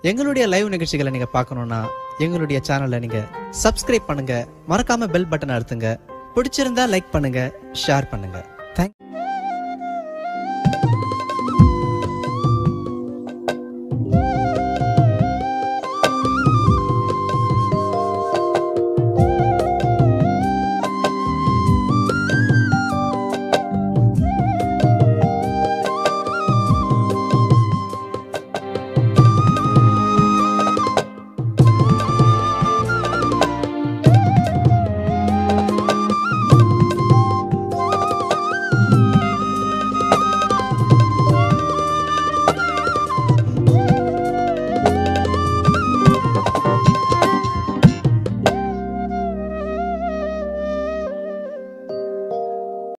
எங்களுடைய லைவ் நிகழ்ச்சிகளை நீங்க பார்க்கணும்னா எங்களுடைய சேனலை நீங்க சப்ஸ்கிரைப் பண்ணுங்க, மறக்காம பெல் பட்டன் அழுத்துங்க. பிடிச்சிருந்தா லைக் பண்ணுங்க, ஷேர் பண்ணுங்க. தேங்க்யூ.